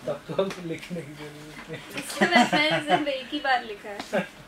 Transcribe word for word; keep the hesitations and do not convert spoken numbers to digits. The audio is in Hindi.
तब तो अब लिखने की जरूरत नहीं। इसके बाद मैंने सिर्फ एक ही बार लिखा है।